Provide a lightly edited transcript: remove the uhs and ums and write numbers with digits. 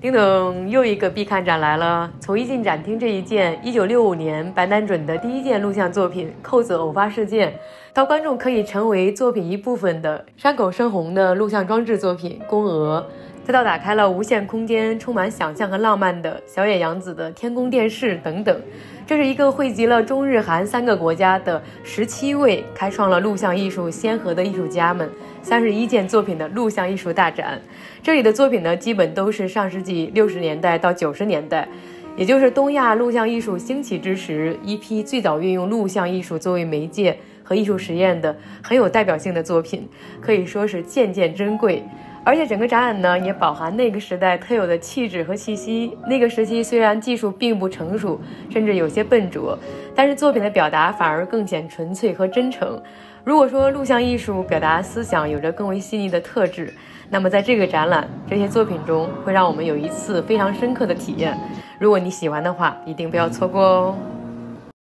丁董又一个必看展来了。从一进展厅这一件1965年白南准的第一件录像作品《扣子偶发事件》，到观众可以成为作品一部分的山口胜弘的录像装置作品《宫娥》，再到打开了无限空间、充满想象和浪漫的小野洋子的《天宫电视》等等。这是一个汇集了中日韩3个国家的17位开创了录像艺术先河的艺术家们31件作品的录像艺术大展。这里的作品呢，基本都是上世纪60年代到90年代，也就是东亚录像艺术兴起之时，一批最早运用录像艺术作为媒介和艺术实验的很有代表性的作品，可以说是件件珍贵。而且整个展览呢，也饱含那个时代特有的气质和气息。那个时期虽然技术并不成熟，甚至有些笨拙，但是作品的表达反而更显纯粹和真诚。如果说录像艺术表达思想有着更为细腻的特质，那么在这个展览这些作品中，会让我们有一次非常深刻的体验。如果你喜欢的话，一定不要错过哦。